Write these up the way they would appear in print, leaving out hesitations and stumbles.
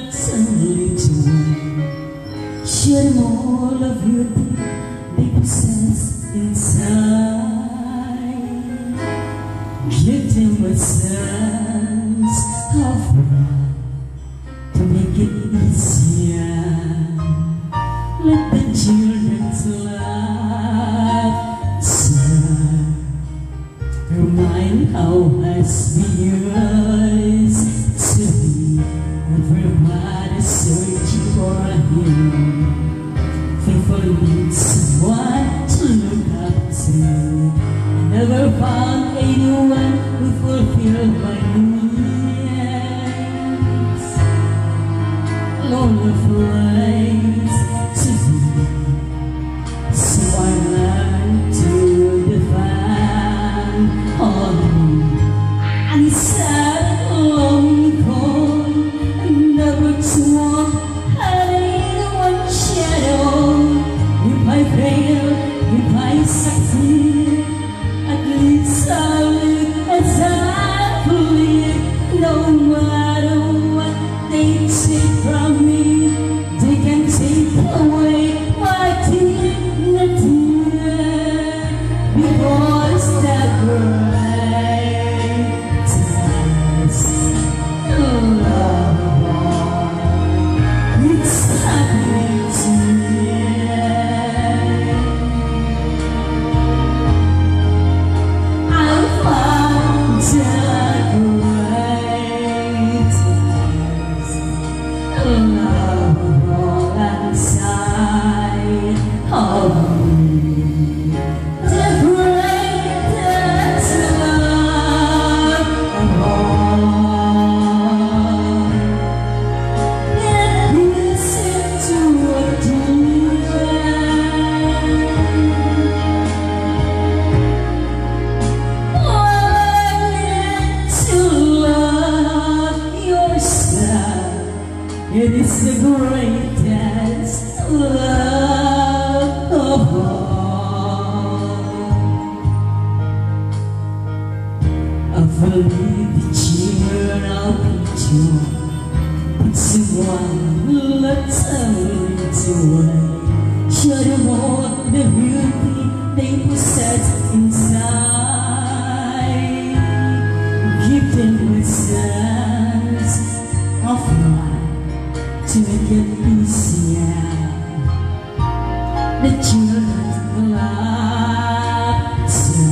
suddenly to share all of your deep sense inside. Give them a sense of love to make it easier. Let the children's laughter remind how has been yours to be. Everybody's searching for a hero. Faithful needs someone to look up to. I never found anyone who fulfilled my needs. Lonely place to be, so I learned to define home. And sad, lonely, cold, and never to walk hiding one shadow. If I fail, if I succeed, at least I'll live as I believe. No matter what they take from me, they can take away my dignity. Because that great love, it's happening to me. I found that great love inside of me. The greatest love of all. Let me sing to a dear. Learn to love yourself. It is the greatest love of all. I believe the cheer I'll beat you, but someone let's away. Show them all the beauty they possess inside. Give them a sense of life to make it easier. The children's laughter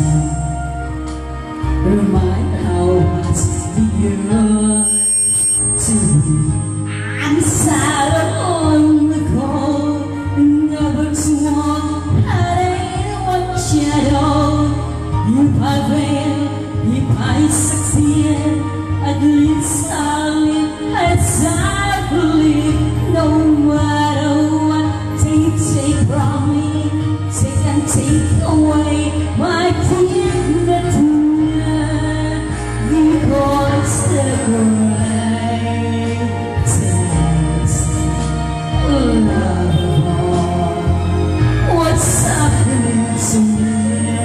remind how much the to be. I'm sad on the cold, never to walk hiding one shadow. If I fail, if I succeed, at least I'll live as I believe. No matter what they take from me, they can take away my dignity. Because the greatest love of all. What's happening to me?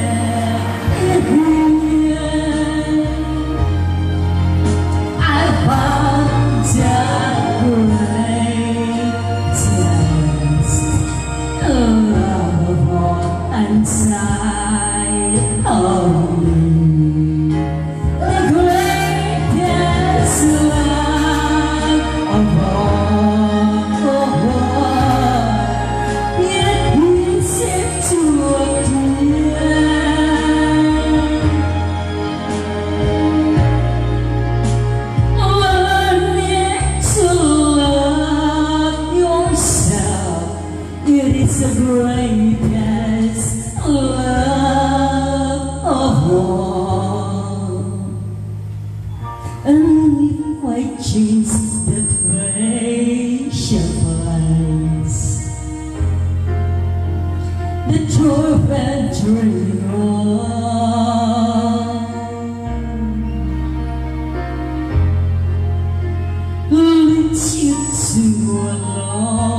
I found that greatest love of all inside of me. The greatest love of all. Yet we seem to appear. Learning to love yourself, it is the greatest love of all. And if I change that facial place, the tormenting leads you to a long